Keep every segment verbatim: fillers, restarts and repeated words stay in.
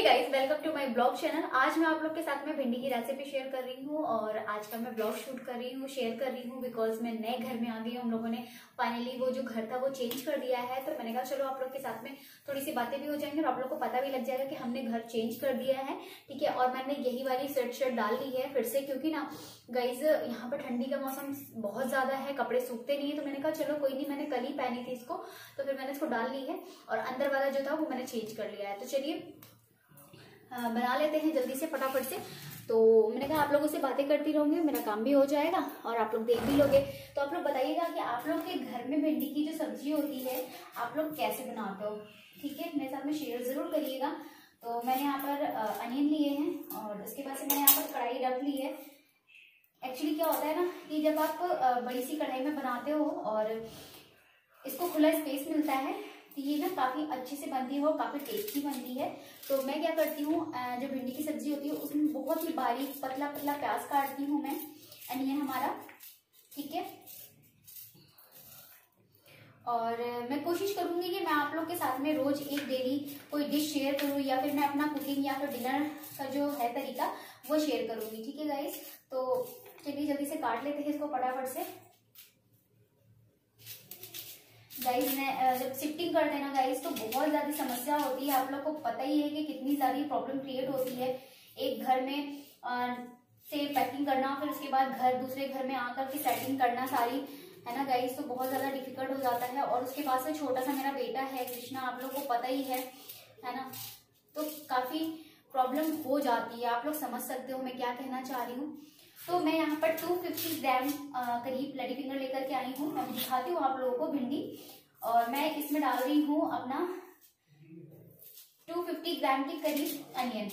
Guys, welcome to my blog channel. आज मैं आप लोग के साथ में भिंडी की रेसिपी शेयर कर रही हूँ और आज का मैं ब्लॉग शूट कर रही हूँ शेयर कर रही हूँ बिकॉज मैं नए घर में आ गई हूँ। हम लोगों ने फाइनली वो जो घर था वो चेंज कर दिया है, तो मैंने कहा चलो आप लोग के साथ में थोड़ी सी बातें भी हो जाएंगी और आप लोग को पता भी लग जाएगा कि हमने घर चेंज कर दिया है। ठीक है, और मैंने यही वाली स्वेट शर्ट डाल ली है फिर से, क्योंकि ना गाइज यहाँ पर ठंडी का मौसम बहुत ज्यादा है, कपड़े सूखते नहीं है, तो मैंने कहा चलो कोई नहीं, मैंने कल ही पहनी थी इसको, तो फिर मैंने इसको डाल ली है और अंदर वाला जो था वो मैंने चेंज कर लिया है। तो चलिए बना लेते हैं जल्दी से फटाफट से। तो मैंने कहा आप लोगों से बातें करती रहूंगी, मेरा काम भी हो जाएगा और आप लोग देख भी लोगे। तो आप लोग बताइएगा कि आप लोग के घर में भिंडी की जो सब्जी होती है आप लोग कैसे बनाते हो। ठीक है, मेरे साथ में शेयर जरूर करिएगा। तो मैंने यहाँ पर अनियन लिए हैं और उसके बाद से मैंने यहाँ पर कढ़ाई रख ली है। एक्चुअली क्या होता है ना कि जब आप बड़ी सी कढ़ाई में बनाते हो और इसको खुला स्पेस मिलता है तो ये ना काफी अच्छे से बनती है और काफी टेस्टी बनती है। तो मैं क्या करती हूँ, जो भिंडी की सब्जी होती है उसमें बहुत ही बारीक पतला पतला प्याज काटती हूँ मैं, अनियन हमारा। ठीक है, और मैं कोशिश करूंगी कि मैं आप लोग के साथ में रोज एक डेली कोई डिश शेयर करूँ या फिर मैं अपना कुकिंग या फिर डिनर का जो है तरीका वो शेयर करूंगी। ठीक है गाइस, तो चलिए जल्दी से काट लेते हैं इसको फटाफट से। गाइस ने जब शिफ्टिंग करते हैं ना गाइस तो बहुत ज्यादा समस्या होती है। आप लोग को पता ही है कि कितनी सारी प्रॉब्लम क्रिएट होती है। एक घर में आ, से पैकिंग करना, फिर उसके बाद घर दूसरे घर में आकर के सेटिंग करना सारी, है ना गाइस, तो बहुत ज्यादा डिफिकल्ट हो जाता है। और उसके बाद से छोटा सा मेरा बेटा है कृष्णा, आप लोग को पता ही है है ना, तो काफी प्रॉब्लम हो जाती है। आप लोग समझ सकते हो मैं क्या कहना चाह रही हूँ। तो मैं यहाँ पर दो सौ पचास ग्राम करीब लेडी फिंगर लेकर के आई हूँ। मैं दिखाती हूँ आप लोगों को भिंडी, और मैं इसमें डाल रही हूँ अपना दो सौ पचास ग्राम के करीब अनियन।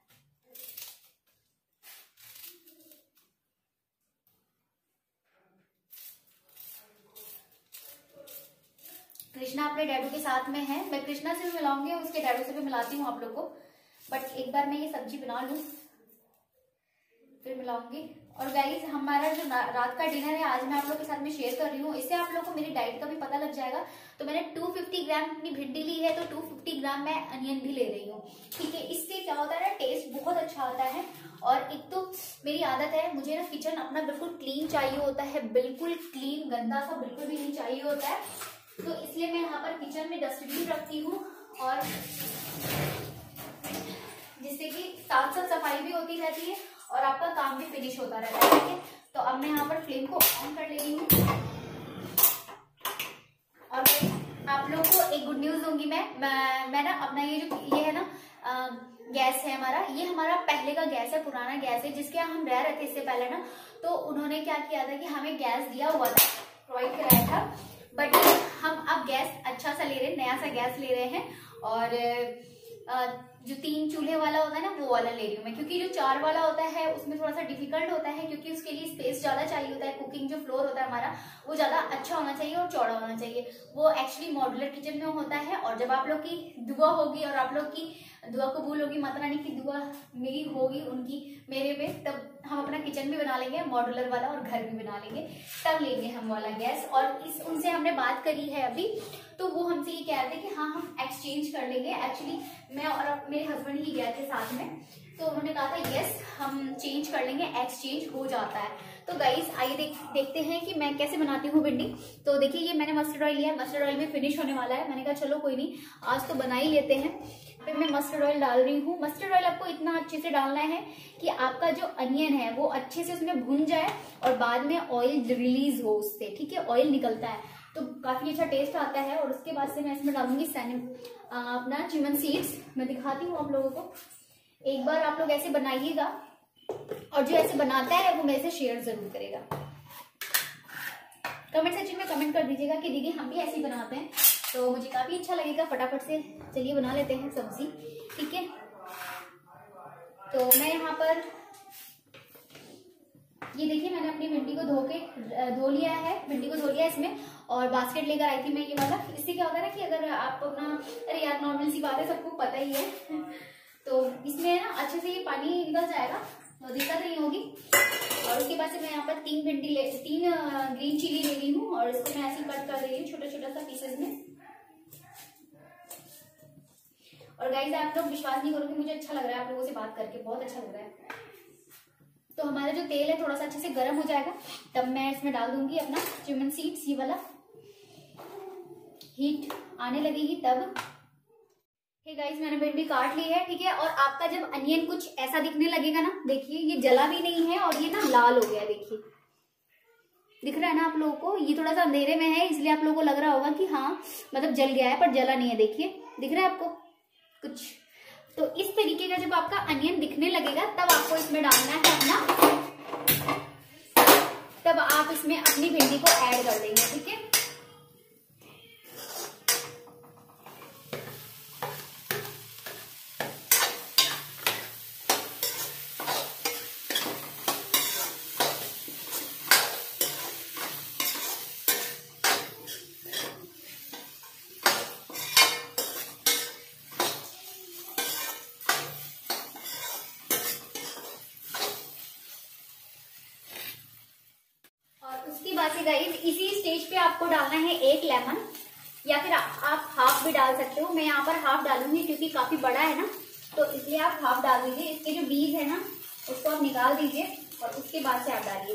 कृष्णा अपने डैडू के साथ में है, मैं कृष्णा से भी मिलाऊंगी उसके डैडू से भी मिलाती हूँ आप लोग को, बट एक बार मैं ये सब्जी बना लूँ फिर मिलाऊंगी। और गाइस हमारा जो रात का डिनर है आज मैं आप लोग के साथ में शेयर कर रही हूँ, इससे आप लोग को मेरी डाइट का भी पता लग जाएगा। तो मैंने दो सौ पचास ग्राम अपनी भिंडी ली है तो दो सौ पचास ग्राम मैं अनियन भी ले रही हूँ। ठीक है, इससे क्या होता है ना, टेस्ट बहुत अच्छा आता है। और एक तो मेरी आदत है, मुझे ना किचन अपना बिल्कुल क्लीन चाहिए होता है, बिल्कुल क्लीन, गंदा सा बिल्कुल भी नहीं चाहिए होता है। तो इसलिए मैं यहाँ पर किचन में डस्टबिन रखती हूँ और जिससे कि साथ साथ सफाई भी होती रहती है और आपका काम भी फिनिश होता रहता है। ठीक है, तो अब मैं यहाँ पर फ्लेम को ऑन कर ले रही हूँ। और आप लोग को एक गुड न्यूज दूंगी मैं मैं, मैं ना अपना ये जो ये है ना आ, गैस है हमारा, ये हमारा पहले का गैस है, पुराना गैस है जिसके हम रह रहे थे इससे पहले ना। तो उन्होंने क्या किया था कि हमें गैस दिया हुआ था, प्रोवाइड कराया था, बट हम अब गैस अच्छा सा ले रहे हैं, नया सा गैस ले रहे हैं। और आ, जो तीन चूल्हे वाला होता है ना वो वाला ले रही हूँ मैं, क्योंकि जो चार वाला होता है उसमें थोड़ा सा डिफिकल्ट होता है, क्योंकि उसके लिए स्पेस ज्यादा चाहिए होता है। कुकिंग जो फ्लोर होता है हमारा वो ज्यादा अच्छा होना चाहिए और चौड़ा होना चाहिए। वो एक्चुअली मॉड्यूलर किचन में होता है। और जब आप लोग की दुआ होगी और आप लोग की दुआ कबूल होगी, माता रानी की दुआ मेरी होगी उनकी मेरे पे, तब हम अपना किचन भी बना लेंगे मॉड्यूलर वाला और घर भी बना लेंगे, तब लेंगे हम वाला गैस। और इस उनसे हमने बात करी है अभी, तो वो हमसे ये कह रहे थे कि हाँ हम एक्सचेंज कर लेंगे। एक्चुअली मैं और मेरे हस्बैंड ही गए थे साथ में, तो उन्होंने कहा था यस हम चेंज कर लेंगे, एक्सचेंज हो जाता है। तो गाइस आइए देख देखते हैं कि मैं कैसे बनाती हूँ भिंडी। तो देखिए ये मैंने मस्टर्ड ऑयल लिया है, मस्टर्ड ऑयल में फिनिश होने वाला है। मैंने कहा चलो कोई नहीं, आज तो बना ही लेते हैं। फिर मैं मस्टर्ड ऑयल डाल रही हूँ। मस्टर्ड ऑयल आपको इतना अच्छे से डालना है कि आपका जो अनियन है वो अच्छे से उसमें भुन जाए और बाद में ऑयल रिलीज हो उससे। ठीक है, ऑयल निकलता है तो काफी अच्छा टेस्ट आता है। और उसके बाद से मैं इसमें डालूंगी अपना चिमन सीड्स। मैं दिखाती हूँ आप लोगों को, एक बार आप लोग ऐसे बनाइएगा और जो ऐसे बनाता है वो मेरे से शेयर जरूर करेगा। कमेंट सेक्शन में कमेंट कर दीजिएगा कि दीदी हम भी ऐसे ही बनाते हैं, तो मुझे काफी अच्छा लगेगा। फटाफट से चलिए बना लेते हैं सब्जी। ठीक है, तो मैं यहाँ पर ये देखिए मैंने अपनी भिंडी को धो के धो लिया है, भिंडी को धो लिया इसमें, और बास्केट लेकर आई थी मैं ये वाला। इससे क्या होता है ना कि अगर आप अपना, अरे यार नॉर्मल सी बात है, सबको पता ही है तो इसमें ना अच्छे से ये पानी निकल जाएगा तो दिक्कत नहीं होगी। और उसके बाद से मैं यहाँ पर तीन भिंडी ले तीन ग्रीन चिली ले ली हूँ और इसको मैं ऐसे कट कर रही हूँ छोटा छोटा सा पीसेस में। और गाइस आप लोग विश्वास नहीं करोगे, मुझे अच्छा लग रहा है आप लोगों से बात करके, बहुत अच्छा लग रहा है। तो हमारा जो तेल है थोड़ा सा अच्छे से गर्म हो जाएगा, तब मैं इसमें डाल दूंगी अपना चिमन सीड्स, ये वाला हीट आने लगेगी तब। ठीक है गाइस, मैंने भिंडी काट ली है, ठीक है। और आपका जब अनियन कुछ ऐसा दिखने लगेगा ना, देखिए ये जला भी नहीं है और ये ना लाल हो गया, देखिए दिख रहा है ना आप लोगों को। ये थोड़ा सा अंधेरे में है इसलिए आप लोगों को लग रहा होगा कि हाँ मतलब जल गया है, पर जला नहीं है, देखिए दिख रहा है आपको कुछ। तो इस तरीके का जब आपका अनियन दिखने लगेगा तब आपको इसमें डालना है अपना, तब आप इसमें अपनी भिंडी को ऐड कर देंगे, ठीक है। उसके बाद से गाइस इसी स्टेज पे आपको डालना है एक लेमन, या फिर आप हाफ भी डाल सकते हो। मैं यहाँ पर हाफ डालूंगी क्योंकि काफी बड़ा है ना, तो इसलिए आप हाफ डाल दीजिए। इसके जो बीज है ना उसको आप निकाल दीजिए और उसके बाद से आप डालिए।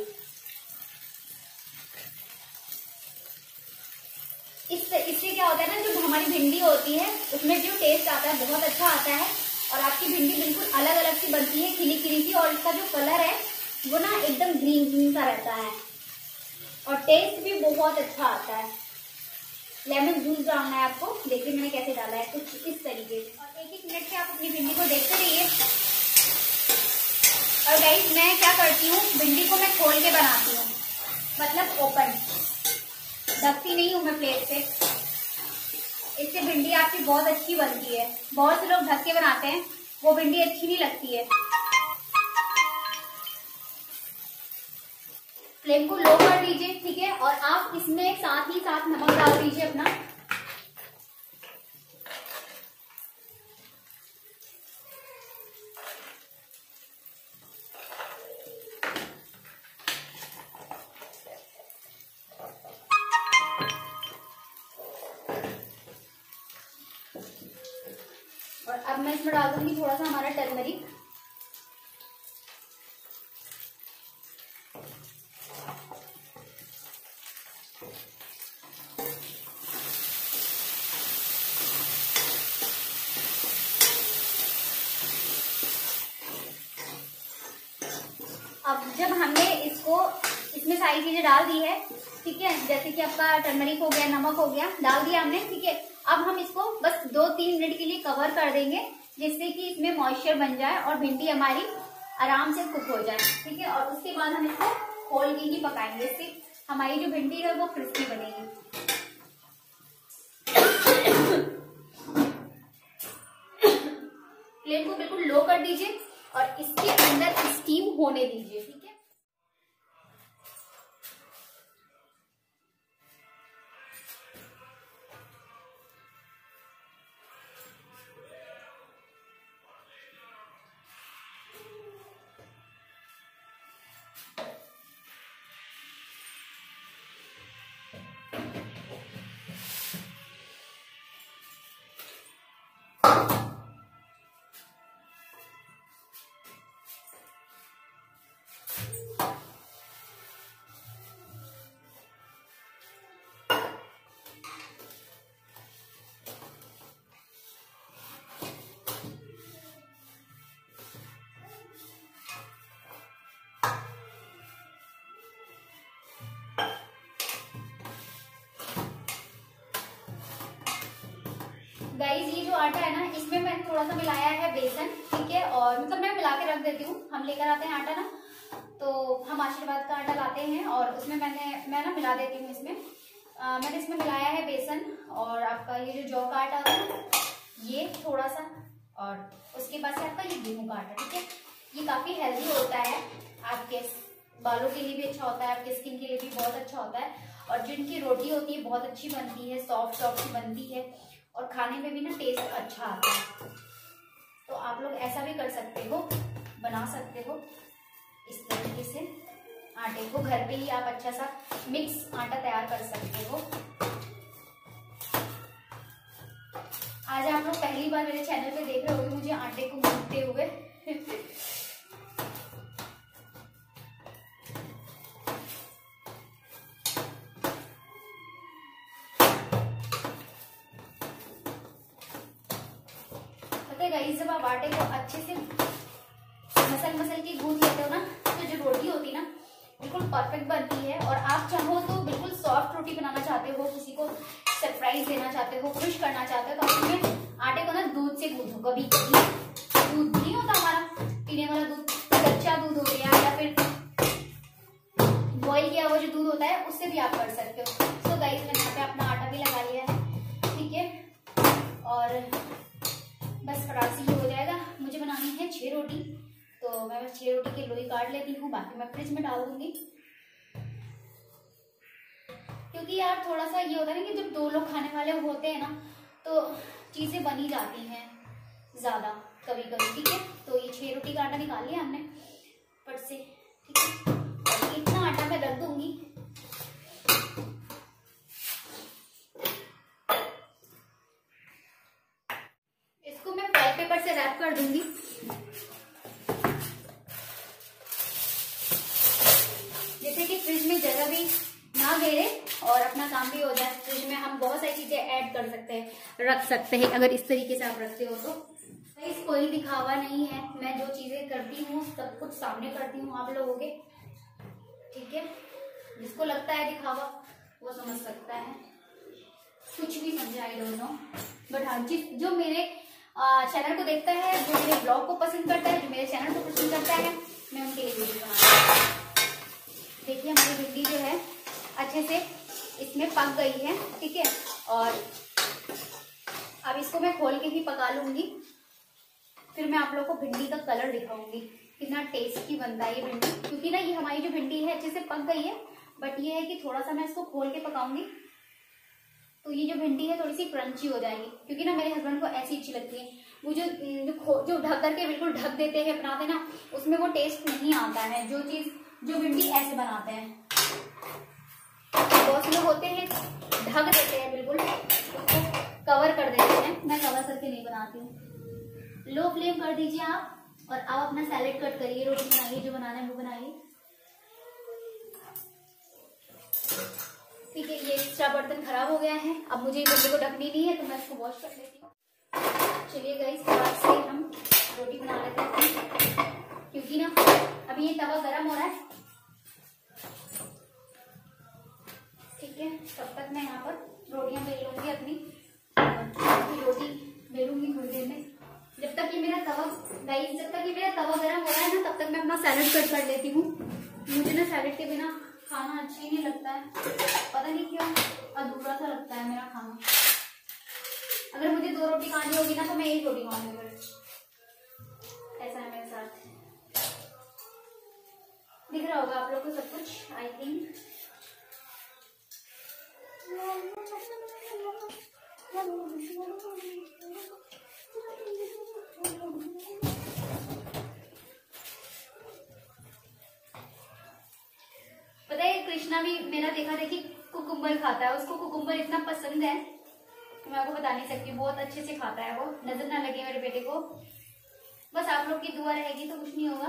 इस इससे क्या होता है ना, जो हमारी भिंडी होती है उसमें जो टेस्ट आता है बहुत अच्छा आता है, और आपकी भिंडी बिल्कुल अलग अलग सी बनती है, खिली खिली सी, और इसका जो कलर है वो ना एकदम ग्रीन ग्रीन सा रहता है और टेस्ट भी बहुत अच्छा आता है। लेमन जूस डालना है आपको, देखिए मैंने कैसे डाला है, कुछ इस तरीके से। और एक एक मिनट से आप अपनी भिंडी को देखते रहिए। और गाइस मैं क्या करती हूँ, भिंडी को मैं खोल के बनाती हूँ, मतलब ओपन, ढकती नहीं हूँ मैं प्लेट से। इससे भिंडी आपकी बहुत अच्छी बनती है। बहुत से लोग ढक के बनाते हैं, वो भिंडी अच्छी नहीं लगती है। फ्लेम को लो कर दीजिए, ठीक है। और आप इसमें साथ ही साथ नमक डाल दीजिए अपना। और अब मैं इसमें डाल दूंगी थोड़ा सा हमारा टर्मरिक। अब जब हमने इसको इसमें सारी चीजें डाल दी है, ठीक है, जैसे कि आपका टर्मरिक हो गया, नमक हो गया, डाल दिया हमने, ठीक है। अब हम इसको बस दो तीन मिनट के लिए कवर कर देंगे, जिससे कि इसमें मॉइस्चर बन जाए और भिंडी हमारी आराम से कुक हो जाए, ठीक है। और उसके बाद हम इसको खोल के ही पकाएंगे, इससे हमारी जो भिंडी है वो क्रिस्पी बनेगी। फ्लेम को बिल्कुल लो कर दीजिए और इसके अंदर स्टीम होने दीजिए, ठीक है। गाइस ये जो आटा है ना, इसमें मैंने थोड़ा सा मिलाया है बेसन, ठीक है। और मतलब मैं मिला के रख देती हूँ, हम लेकर आते हैं आटा ना, तो हम आशीर्वाद का आटा लाते हैं और उसमें मैंने मैं ना मिला देती हूँ इसमें। आ, मैंने इसमें मिलाया है बेसन और आपका ये जो जौ का आटा होता है ना, ये थोड़ा सा, और उसके बाद से आपका ये गेहूं का आटा, ठीक है। ये काफी हेल्दी होता है, आपके बालों के लिए भी अच्छा होता है, आपके स्किन के लिए भी बहुत अच्छा होता है। और जिनकी रोटी होती है बहुत अच्छी बनती है, सॉफ्ट सॉफ्ट बनती है और खाने में भी ना टेस्ट अच्छा आता है। तो आप लोग ऐसा भी कर सकते हो, बना सकते हो इस तरीके से। आटे को घर पे ही आप अच्छा सा मिक्स आटा तैयार कर सकते हो। आज आज आप लोग पहली बार मेरे चैनल पे देख रहे होंगे मुझे आटे को गूंथते हुए। गाइस जब आप आटे को अच्छे से मसल मसल के गूंथ लेते हो ना तो जो रोटी होती है ना बिल्कुल परफेक्ट बनती है। और आप चाहो तो बिल्कुल सॉफ्ट रोटी बनाना चाहते हो, किसी को सरप्राइज देना चाहते हो, खुश करना चाहते हो, तो उसमें आटे को ना दूध से गूंथो। कभी कभी दूध नहीं होता हमारा पीने वाला दूध, कच्चा दूध हो गया या फिर बॉईल किया हुआ जो दूध होता है उससे भी आप कर सकते हो। तो गाइस मैंने यहाँ पे अपना आटा भी लगा लिया है, ठीक है। और बस फटाक से ये हो जाएगा। मुझे बनानी है छह रोटी, तो मैं बस छह रोटी की लोई काट लेती हूँ, बाकी मैं फ्रिज में डाल दूंगी। क्योंकि यार थोड़ा सा ये होता है ना कि जब दो लोग खाने वाले होते हैं ना तो चीजें बनी जाती हैं ज्यादा कभी कभी, ठीक है। तो ये छह रोटी का आटा निकाल लिया हमने फट से, ठीक है। और इतना आटा मैं रख दूंगी। इसको मैं फ्राई पेपर से रैप कर दूंगी। जैसे कि फ्रिज में जगह भी ना घेरे और अपना काम भी हो जाए। फ्रिज में हम बहुत सारी चीजें ऐड कर सकते हैं, रख सकते हैं, अगर इस तरीके से आप रखते हो तो। गाइस कोई दिखावा नहीं है, मैं जो चीजें करती हूँ सब कुछ सामने करती हूँ आप लोगों के, ठीक है। जिसको लगता है दिखावा वो समझ सकता है, कुछ भी समझे, आई डोंट नो। बट हाँ, जिस जो मेरे चैनल को देखता है, जो मेरे ब्लॉग को पसंद करता है, जो मेरे चैनल को पसंद करता है, मैं उनके लिए वीडियो बनाती हूँ। देखिए हमारी भिंडी जो है अच्छे से इसमें पक गई है, ठीक है। और अब इसको मैं खोल के ही पका लूंगी, फिर मैं आप लोगों को भिंडी का कलर दिखाऊंगी कितना टेस्टी बनता है ये भिंडी। क्योंकि ना ये हमारी जो भिंडी है अच्छे से पक गई है, बट ये है कि थोड़ा सा मैं इसको खोल के पकाऊंगी तो ये जो भिंडी है थोड़ी सी क्रंची हो जाएगी। क्योंकि ना मेरे हस्बैंड को ऐसी अच्छी लगती है, वो जो जो ढक करके बिल्कुल ढक देते हैं बनाते ना, उसमें वो टेस्ट नहीं आता है जो चीज जो भिंडी ऐसे बनाते हैं। बहुत लोग होते हैं ढक देते हैं, बिल्कुल उसको कवर कर देते हैं, मैं कवर करके नहीं बनाती हूँ। लो फ्लेम कर दीजिए आप और आप अपना सैलेड कट करिए, रोटी बनाइए, जो बनाना है वो बनाइए, ठीक है। ये एक्स्ट्रा बर्तन खराब हो गया है, अब मुझे भिंडी को ढकनी नहीं है तो मैं इसको वॉश कर लेती हूँ। चलिए गाइस बाद से हम रोटी बना लेते हैं, क्योंकि ना अभी ये तवा गरम हो रहा है, ठीक है। तब तक मैं यहाँ पर रोटियां बेल लूंगी अपनी, रोटी बेलूंगी थोड़ी देर में। जब तक ये मेरा तवा गाइस जब तक ये मेरा तवा गरम हो रहा है ना, तब तक मैं अपना सैलेड कट कर लेती हूँ। मुझे ना सैलेड के बिना खाना अच्छा ही नहीं लगता है, पता नहीं क्यों, अधूरा सा लगता है मेरा खाना। अगर मुझे दो रोटी खानी होगी ना तो मैं एक रोटी खाऊंगी, ऐसा है मेरे साथ। दिख रहा होगा आप लोग को सब कुछ, आई थिंक। पता है कृष्णा भी मेरा देखा देखी कुकुम्बर खाता है, उसको कुकुम्बर इतना पसंद है मैं आपको बता नहीं सकती, बहुत अच्छे से खाता है वो। नजर ना लगे मेरे बेटे को, बस आप लोग की दुआ रहेगी तो कुछ नहीं होगा।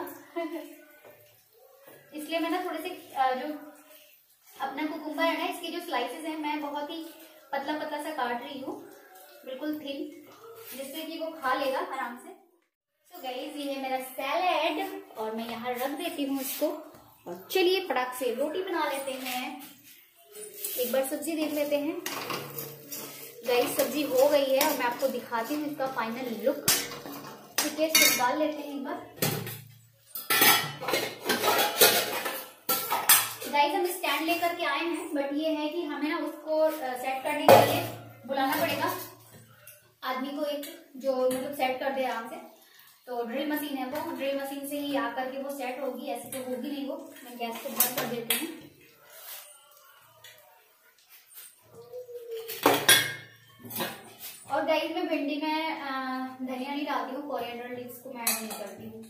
इसलिए मैं ना थोड़े से जो अपना कुकुम्बर है ना, इसके जो स्लाइसेस हैं मैं बहुत ही पतला पतला सा काट रही हूँ, बिल्कुल थिन, जिससे कि वो खा लेगा आराम से। तो गाइस ये है मेरा सैलेड और मैं यहाँ रख देती हूँ इसको। और चलिए फटाक से रोटी बना लेते हैं। एक बार सब्जी देख लेते हैं। गाइस सब्जी हो गई है और मैं आपको दिखाती हूँ इसका फाइनल लुक, ठीक है। इसको डाल लेते हैं एक बार। गाइस हम स्टैंड लेकर के आए हैं, बट ये है कि हमें ना उसको सेट करने के लिए बुलाना पड़ेगा आदमी को, एक जो मतलब सेट कर दे आराम से। तो ड्रिल मशीन है वो, ड्रिल मशीन से ही आकर के वो सेट होगी, ऐसे तो होगी नहीं वो। मैं गैस को बंद कर देती हूँ। और गाइस मैं भिंडी में धनिया नहीं डालती हूँ, कोरिएंडर लीव्स को मैं ऐड नहीं करती हूँ।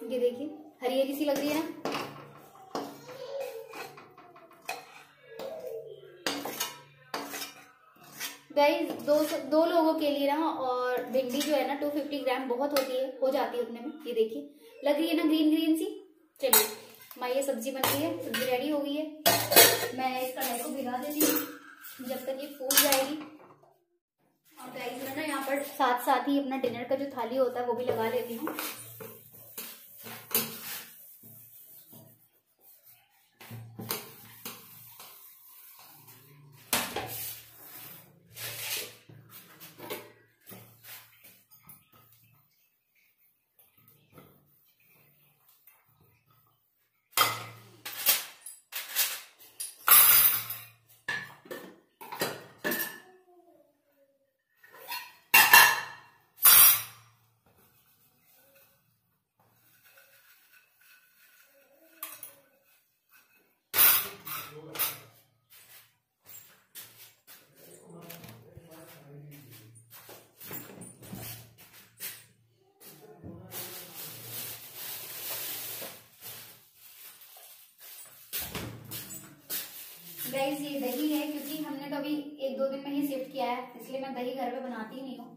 ये देखिए हरी हरी सी लग रही है ना। गाइस दो दो लोगों के लिए ना, और भिंडी जो है ना दो सौ पचास ग्राम बहुत होती है, हो जाती है उतने में। ये देखिए लग रही है ना ग्रीन ग्रीन सी। चलिए हमारी ये सब्जी बन गई है, सब्जी रेडी हो गई है। मैं इस कढ़ाई को भिगा देती हूँ जब तक ये फूल जाएगी। और गाइस मैं ना यहाँ पर साथ साथ ही अपना डिनर का जो थाली होता है वो भी लगा लेती हूँ। गाइस ये दही है, क्योंकि हमने तो अभी एक दो दिन में ही शिफ्ट किया है, इसलिए मैं दही घर पे बनाती ही नहीं हूँ।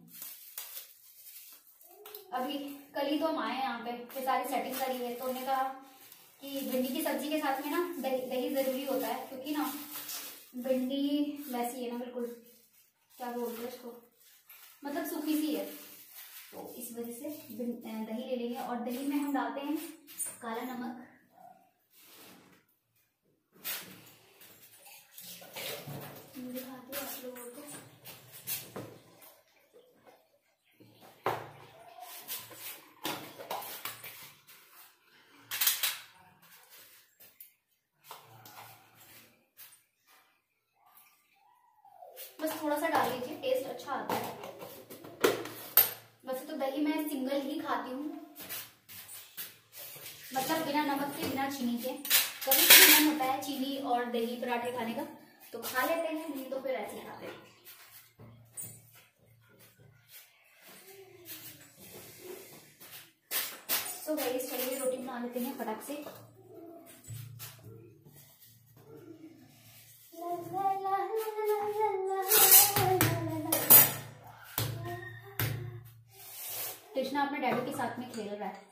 अभी कल ही तो हम आए हैं यहाँ पे, फिर सारी सेटिंग करी है, तो हमने कहा कि भिंडी की सब्जी के साथ में ना दही दही जरूरी होता है, क्योंकि ना भिंडी वैसी है ना बिल्कुल, क्या बोलते हैं उसको, मतलब सूखी सी है, तो इस वजह से दही ले लेंगे। और दही में हम डालते हैं काला नमक, दिखाती हूँ आप लोगों को। बस थोड़ा सा डाल लीजिए, टेस्ट अच्छा आता है। वैसे तो दही मैं सिंगल ही खाती हूँ, मतलब बिना नमक के, बिना चीनी के। कभी कभी मन होता है चीनी और दही पराठे खाने का तो खा लेते हैं, नहीं तो फिर ऐसे ही खाते हैं। तो गाइस चलिए रोटी बना लेते हैं फटाक से। कृष्णा अपने डैडी के साथ में खेल रहा है।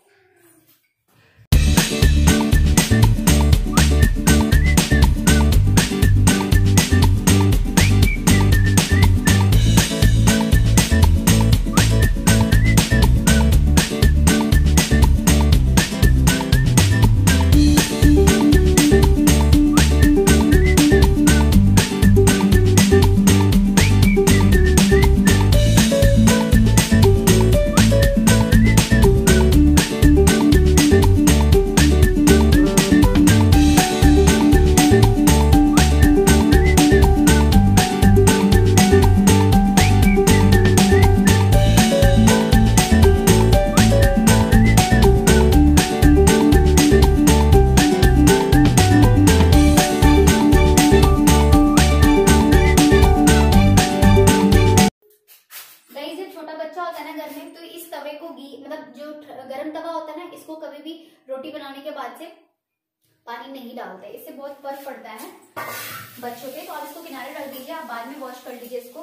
रोटी बनाने के बाद से पानी नहीं डालते, इससे बहुत फर्क पड़ता है बच्चों के। तो आप इसको किनारे रख दीजिए, आप बाद में वॉश कर लीजिए इसको,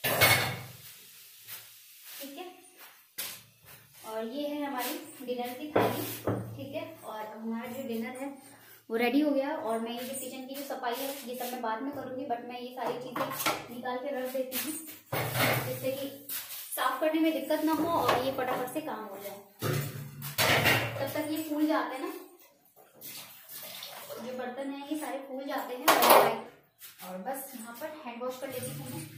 ठीक है। और ये है हमारी डिनर की थाली, ठीक है। और हमारा जो डिनर है वो रेडी हो गया। और मैं ये जो किचन की जो सफाई है ये सब मैं बाद में करूंगी, बट मैं ये सारी चीजें निकाल के रख देती हूँ जिससे कि साफ करने में दिक्कत ना हो और ये फटाफट से काम हो जाए। तब तक ये फूल जाते हैं ना, जो बर्तन है ये सारे फूल जाते हैं। और बस यहाँ पर हैंड वॉश कर लेती हूँ मैं।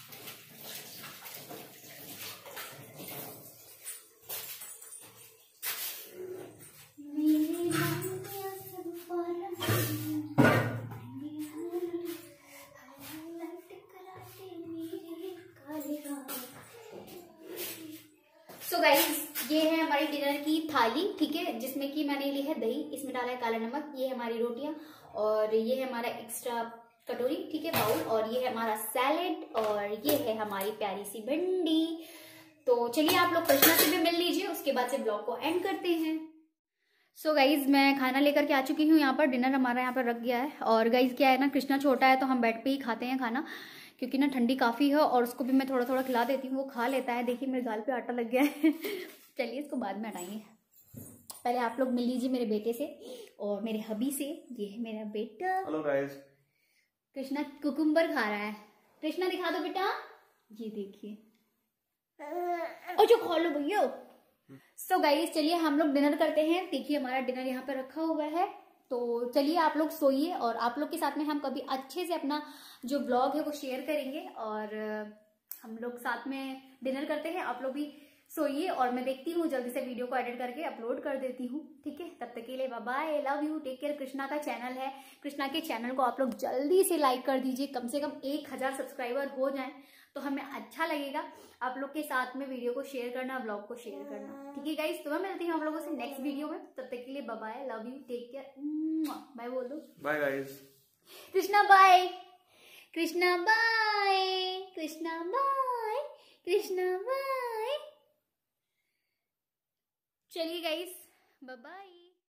सो गाइस ये है हमारी डिनर की थाली, ठीक है, जिसमें कि मैंने ली है दही, इसमें डाला है काला नमक, ये है हमारी रोटियां, और ये है हमारा एक्स्ट्रा कटोरी, ठीक है, बाउल, और ये है हमारा सैलेड, और ये है हमारी प्यारी सी भिंडी। तो चलिए आप लोग कृष्णा से भी मिल लीजिए, उसके बाद से ब्लॉग को एंड करते हैं। सो so गाइज मैं खाना लेकर के आ चुकी हूँ यहाँ पर। डिनर हमारा यहाँ पर रख गया है। और गाइज क्या है ना, कृष्णा छोटा है तो हम बेड पे ही खाते हैं खाना, क्योंकि ना ठंडी काफ़ी है और उसको भी मैं थोड़ा थोड़ा खिला देती हूँ, वो खा लेता है। देखिए मेरे गाल पे आटा लग गया है चलिए इसको बाद में हटाएंगे, पहले आप लोग मिल लीजिए मेरे बेटे से और मेरे हबी से। ये है मेरा बेटा। Hello guys. कृष्णा कुकुम्बर खा रहा है। कृष्णा दिखा दो बेटा, ये देखिए। अच्छा खा लो भैया। सो गाइस चलिए हम लोग डिनर करते हैं। देखिए हमारा डिनर यहाँ पे रखा हुआ है, तो चलिए आप लोग सोइए और आप लोग के साथ में हम कभी अच्छे से अपना जो ब्लॉग है वो शेयर करेंगे और हम लोग साथ में डिनर करते हैं। आप लोग भी सोइए और मैं देखती हूँ जल्दी से वीडियो को एडिट करके अपलोड कर देती हूँ, ठीक है। तब तक के लिए bye bye, love you, take care. Krishna का चैनल है, कृष्णा के चैनल को आप लोग जल्दी से लाइक कर दीजिए, कम से कम एक हजार सब्सक्राइबर हो जाए तो हमें अच्छा लगेगा। आप लोग के साथ में वीडियो को शेयर करना, ब्लॉग को शेयर करना, ठीक है गाइस। तो मैं मिलती हूँ आप लोगों से नेक्स्ट वीडियो में, तब तक के लिए bye bye, love you, take care, bye बोल दो। Bye guys. Krishna bye, Krishna bye, Krishna bye, Krishna bye. चलिए गाइस बाय बाय।